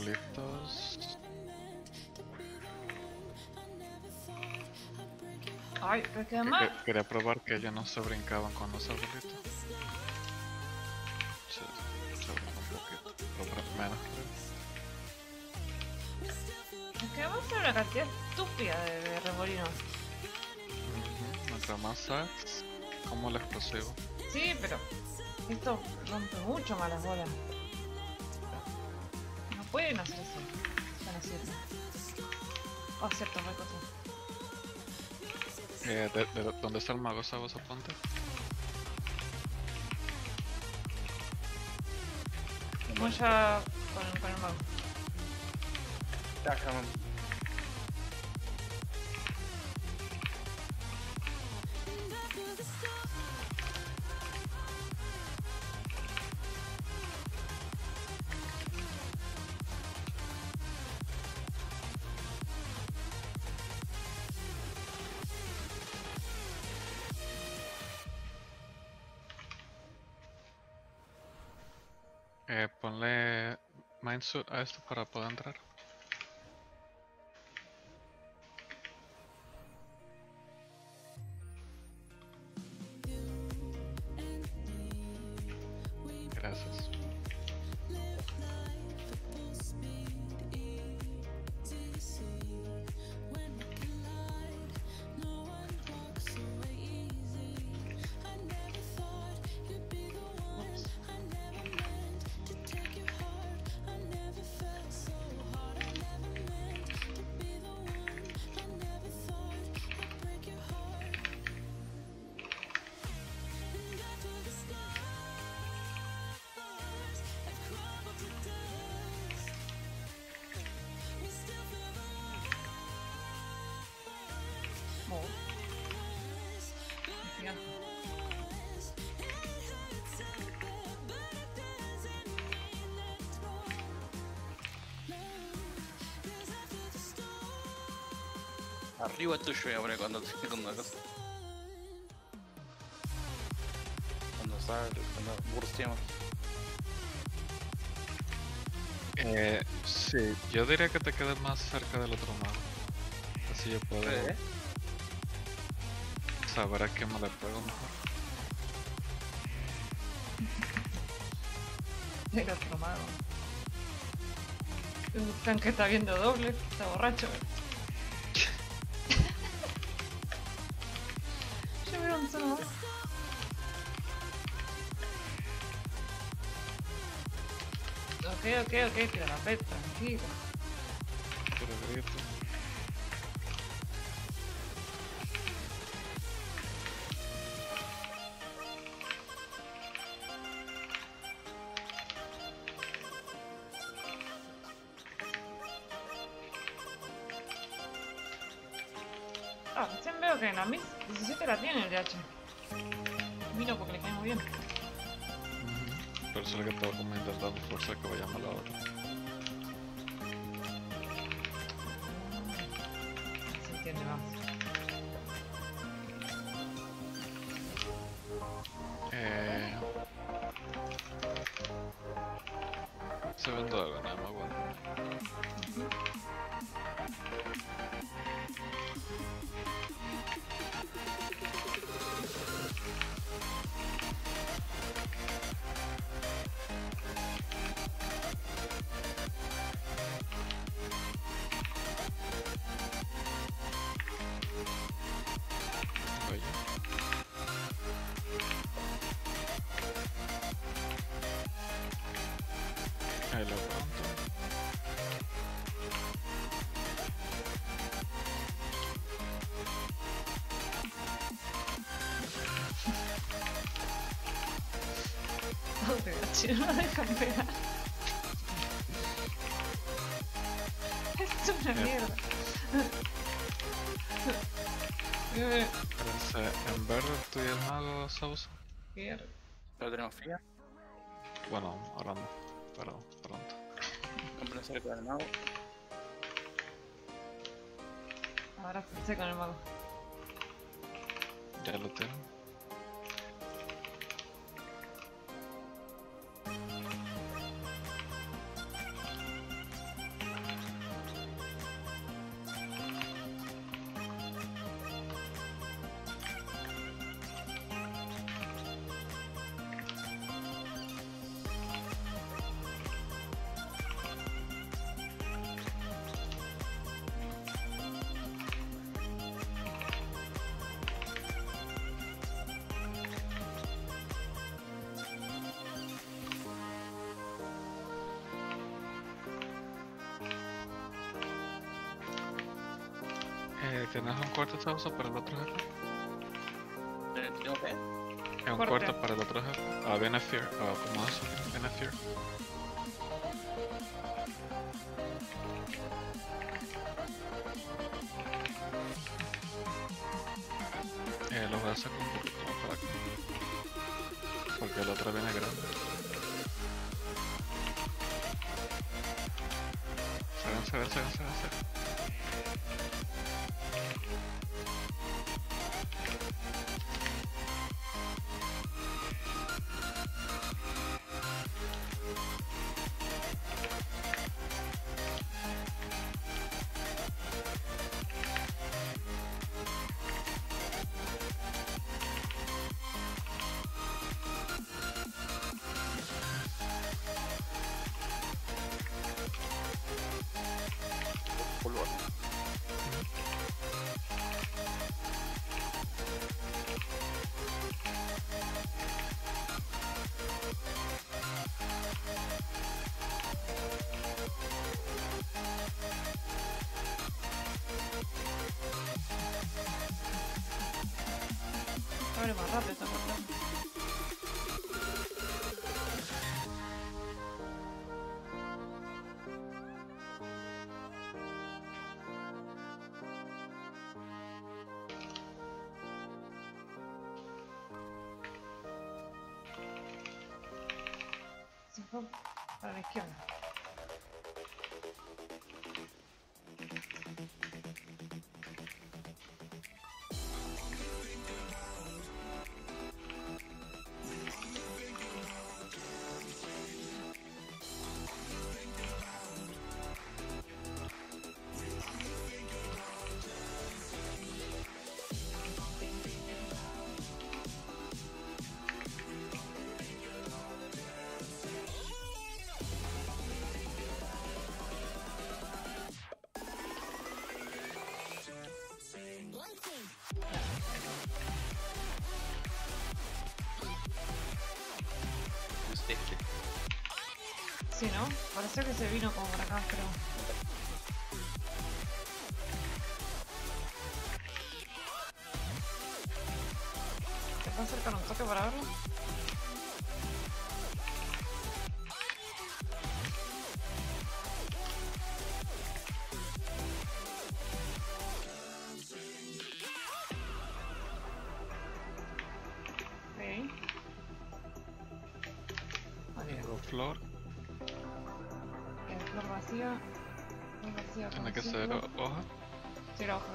arbolitos. Ay, pero es que además... Quería probar que ellos no se brincaban con los arbolitos. Se brinca un poquito, pero menos creo. Es que además era una cantidad estúpida de remolinos. Mientras más sacks, como el explosivo. Sí, pero esto rompe mucho más las bolas. No pueden hacer eso. Están haciendo. Oh, cierto, me encontré. ¿De dónde está el mago Sabos apunte? Vamos ya con el mago. Ya, cabrón. Ponle Mindsuit a esto para poder entrar. Gracias. Oh. Gigante. Arriba tuyo ahora cuando te con una cosa. Cuando bursteamos. Sí, yo diría que te quedes más cerca del otro mago. Así yo puedo saber a quién me le pego mejor. El otro mago. Un tanque está viendo doble, está borracho. Yo veo un solo más. Ok, que la peta, tranquilo. Pero grito. Ah, recién veo que en la Mix 17 la tiene el DH. Vino porque le cae muy bien. Por eso es que estaba como intentando forzar que vayamos a la otra. Se entiende más. Se vende algo, nada más bueno. Oye. Ahí lo pronto. Oh, DH, no dejan pegar. Esto es una mierda. En verde tú y el mago Sauce. Mierda. ¿Lo tenemos fría? Bueno, ahora no, pero pronto. Compren cerca del mago. Ahora empecé con el mago. Ya lo tengo. ¿Tienes un cuarto sausa para el otro jefe? ¿Tengo que? Es un Corte. cuarto para el otro jefe. Ah, viene Fear. Ah, ¿cómo eso? Viene Fear. Lo voy a sacar un poquito más para acá. Porque el otro viene grande. Sagan. Polvo. Abre más rápido esta puerta. Se fue para la izquierda. Sí, ¿no? Parece que se vino como por acá, pero... ¿Te puedo acercar un toque para verlo? Ok. Tengo flor. Flor vacía. Flor vacía con Tiene que ser círculo. hoja. Sí, la hoja.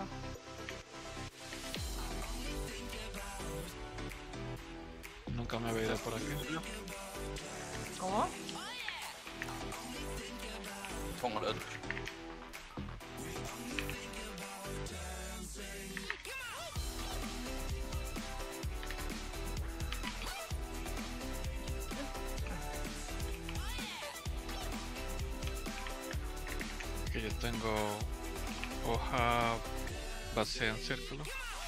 Nunca me había ido por aquí. ¿Cómo? Pongo el otro. Que yo tengo hoja vacía en círculo.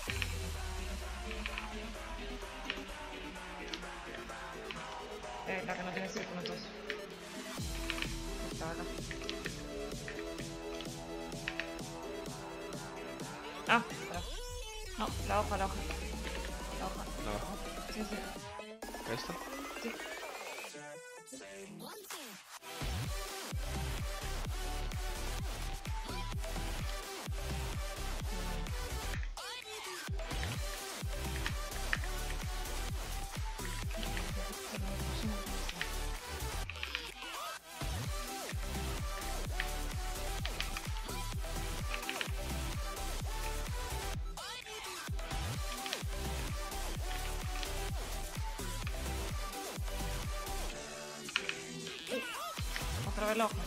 La que no tiene círculo entonces. Está acá. Ah, espera. No, la hoja. La hoja. La hoja. Sí. ¿Esta? Sí. Otra vez la hoja.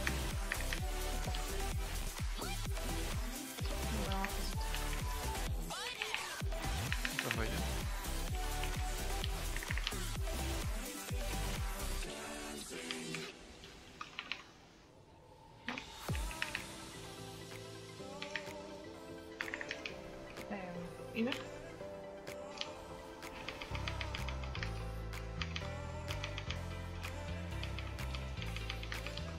Entonces ya. Inner.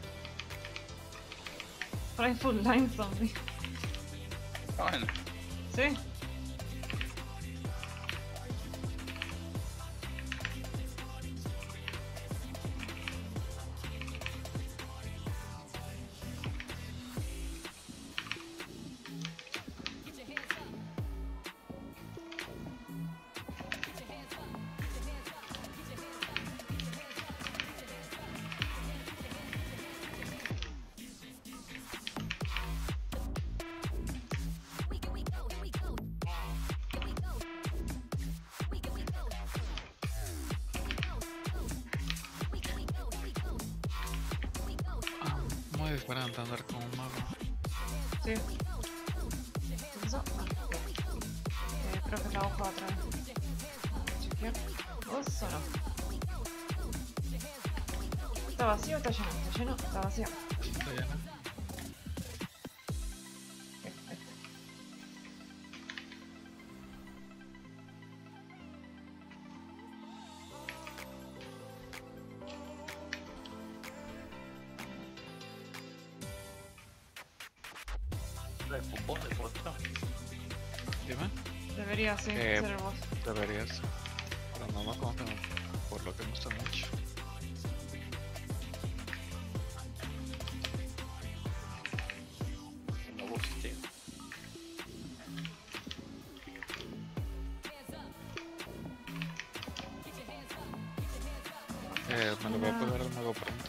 Por ahí full line zombie. Ah, bueno. Sí. Muy diferente andar con un mago. Sí. ¿Qué pasó? Ah, creo que es la hoja otra vez. Chequear. Eso no. ¿Está vacío o está lleno? ¿Está lleno? Está vacío. Está llena. Ahí está. ¿El fútbol de vuestro? Dime. Debería sí, Eh, ser el boss. Deberías. Pero no lo conozco por lo que me gusta mucho. No vos, tío. Me lo voy a pegar al mago pronto.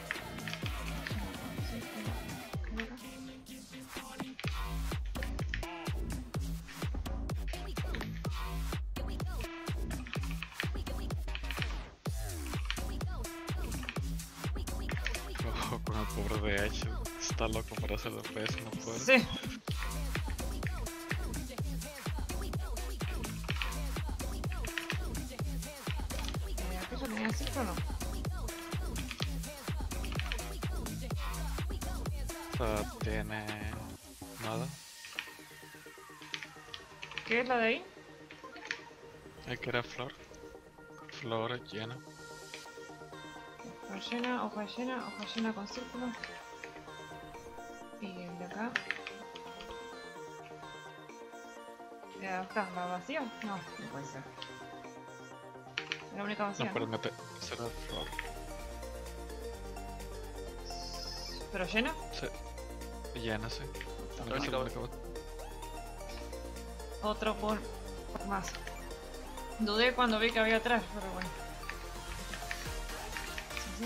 Ojo con el pobre DH. Está loco para hacer DPS, no puede. Sí. ¿Aquello tenía cifra o no? O sea, tiene nada. ¿Qué es la de ahí? Hay que era flor. Flor llena. Hoja llena con círculo. Y el de acá. Acá, ¿la vacía? No, no puede ser. La única vacía, No, pero ¿no? mete. Será flor. ¿Pero llena? Sí. Llena, sí. La única Otro por más. Dudé cuando vi que había atrás, pero bueno. Sí.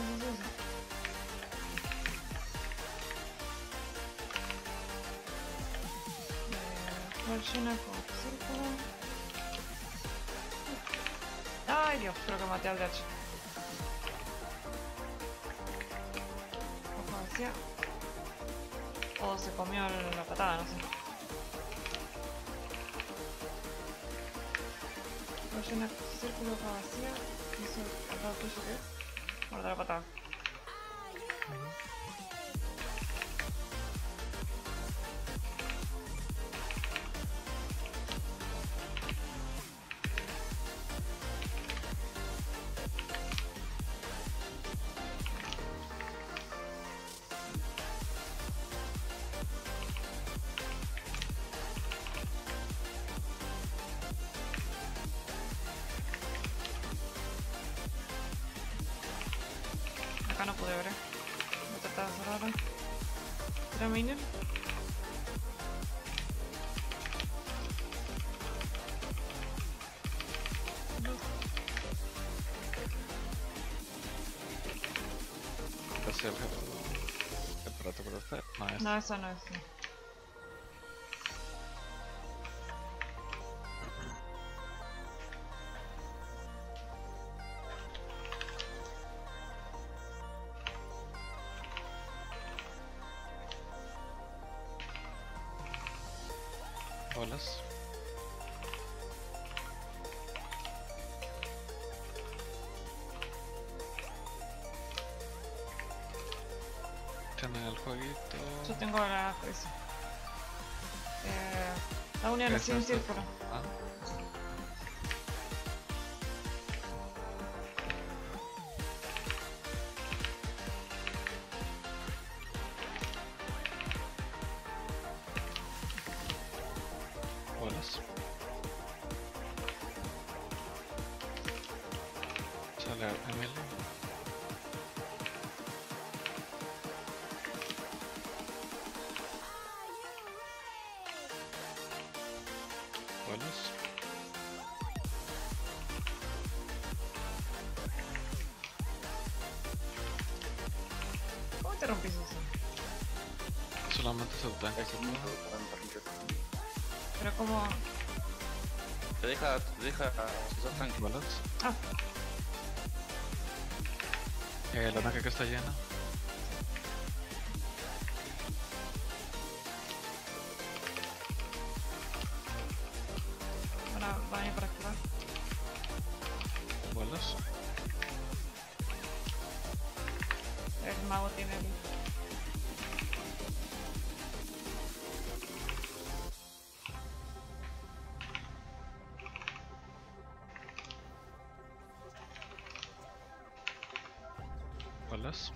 Flor llena con círculo. Ay Dios, creo que maté al gacho. Hoja vacía. O se comió la patada, no sé. Flor llena con círculo, hoja vacía. Y eso al lado tuyo que es. Guarda la patada. Acá no pude ver, voy a tratar de cerrarla. ¿Era miner? Casi el aparato para usted. No es. No, eso no es. No. Bolas. Tiene el jueguito. Yo tengo la esa. La unión así un círculo. Ah, Grab Emily. Wallace. ¿Cómo te rompiste eso? Solamente se tanque que puedo. Pero como... Te deja si sos tanque. Wallace. Ah, La tanque que está llena. van a venir para activar. Wallace. El mago tiene el... Wallace.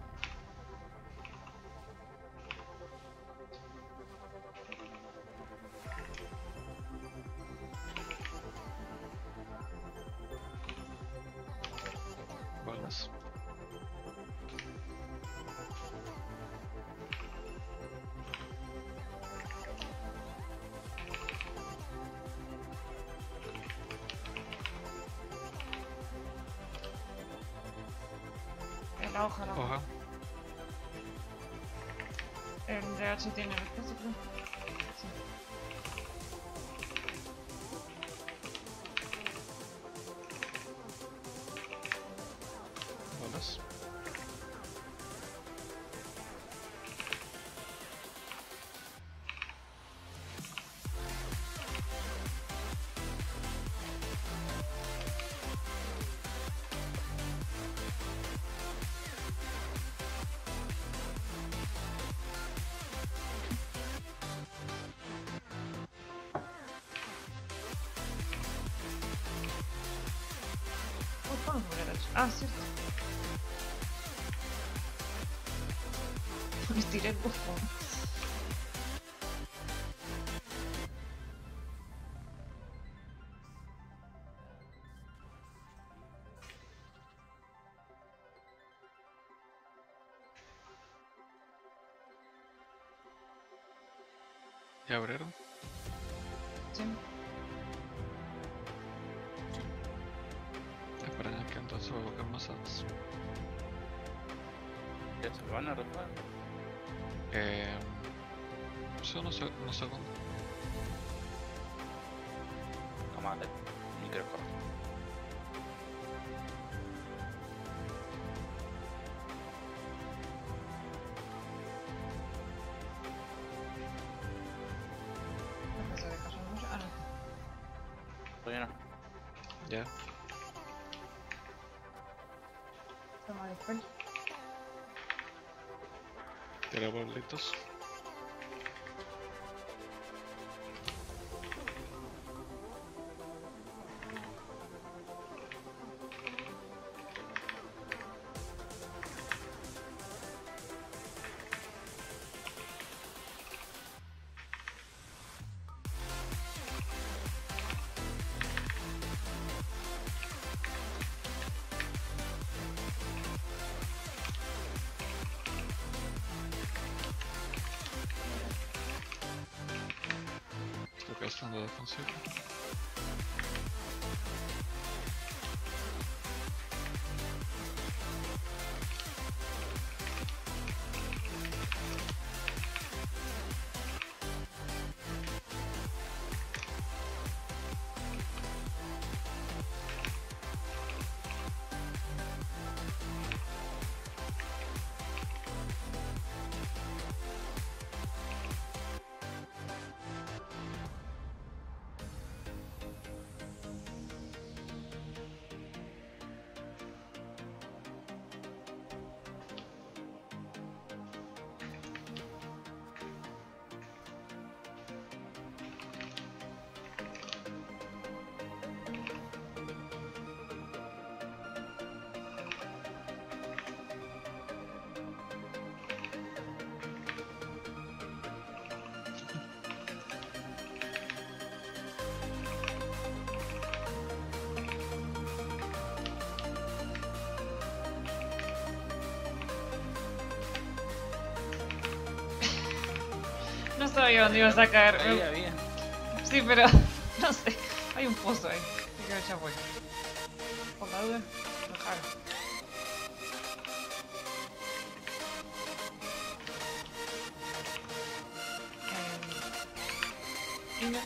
Wallace. La hoja, la hoja. Hoja. El DH tiene respuesta, creo. Sí. Wallace. ¿Cómo mover el DH? Ah, cierto. Me tiré el bufón. ¿Ya abrieron? Sí. Esperen a que entonces busquen más ads. Ya se van a arreglar. Solo unos segundos. Cámara, micrófono. No se deja mucho. Ah, no. Todavía no. Ya. Toma después. Tira bolitos. Creo que estando defensivo. sabía dónde ibas a caer. Ahí había. Sí, pero no sé. Hay un pozo ahí. Así que ya voy. Por la duda, bajar. Venga.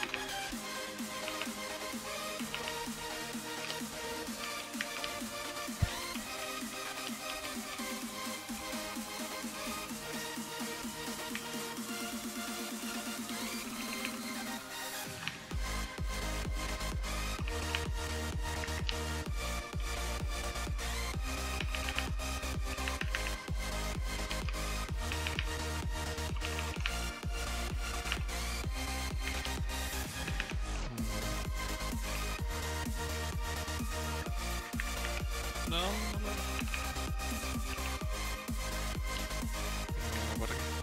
No, no, no. Por aquí.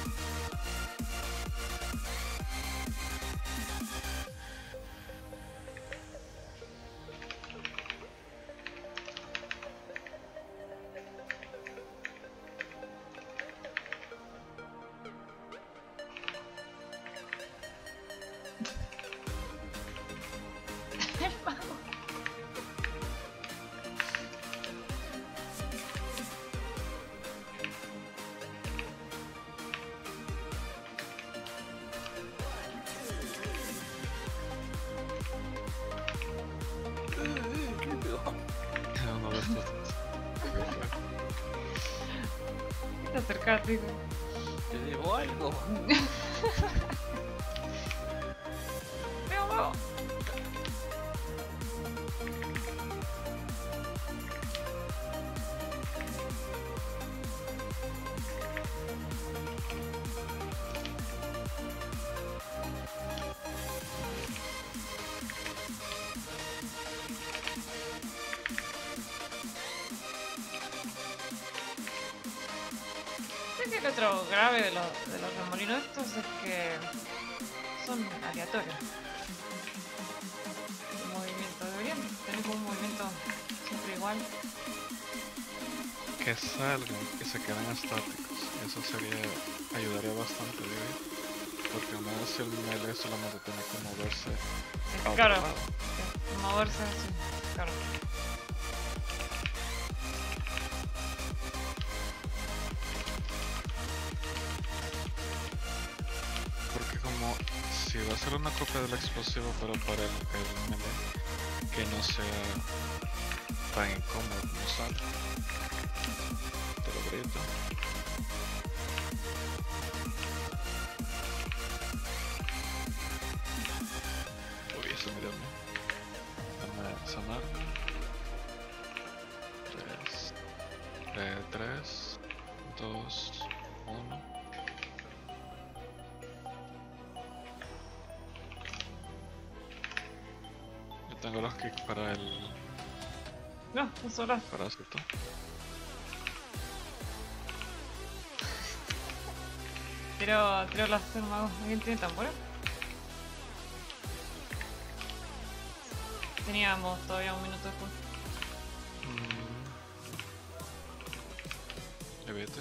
¿Qué pegó? Uno de estos. Te acercaste, hijo. Te debo algo. Veo, veo. Sé que el otro grave de los remolinos estos es que son aleatorios. El movimiento deberían tener como un movimiento siempre igual. Que salgan, que se queden estáticos. Eso sería, ayudaría bastante, digo. Porque al menos si el melee solamente tiene que moverse a otro Claro, lado. moverse así, claro. Porque como si va a ser una copia del explosivo pero para el melee, que no sea tan incómodo como sale. Te lo grito. Uy, eso me dio miedo. Dame sanar. 3, 2, 1. Yo tengo los kicks para el No, un solo. parásito. Tiro las magos. ¿Alguien tiene tambora? Teníamos todavía un minuto después. Eviten.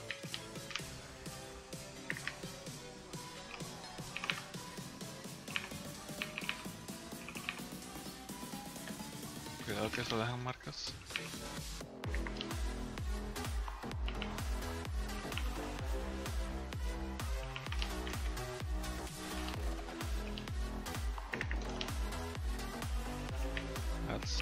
Cuidado que eso dejan marcas. That's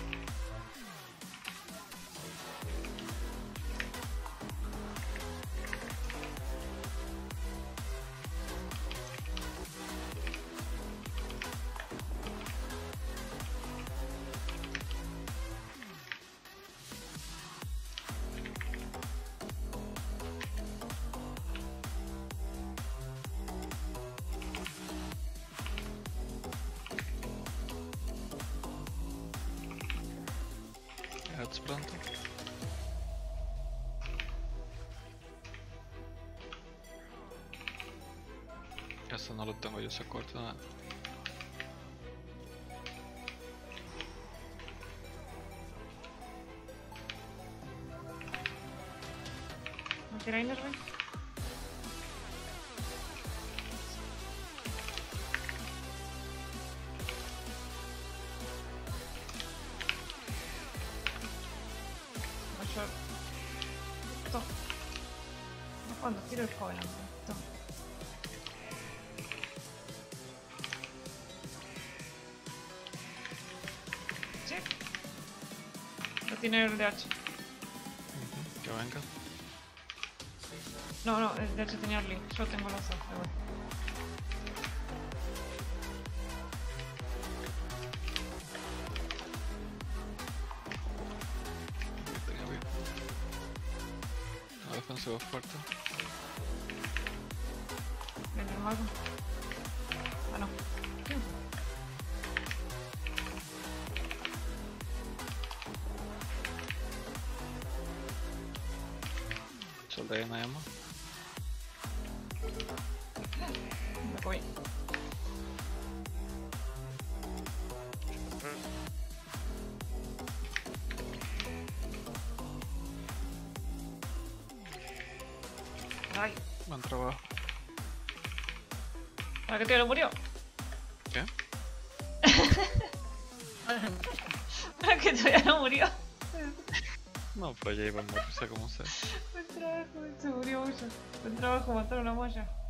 pronto. Esto no lo tengo yo, se corta nada. ¿No tira Innerve? cuando tiro el Covenant. Toma. ¿Sí? No tiene el DH. Que venga. No, el DH tenía el link. Solo tengo los dos. Da igual. Tenía bien. La defensiva fuerte. Viene el mago. Ah, no. Soldado en Emo. Me voy. Ay, Buen trabajo. ¿para qué tío lo murió? ¿Qué? ¿Para qué todavía no murió? No, pero ya iba a morirse como sea. Buen trabajo, se murió mucho. Buen trabajo, matar una molla.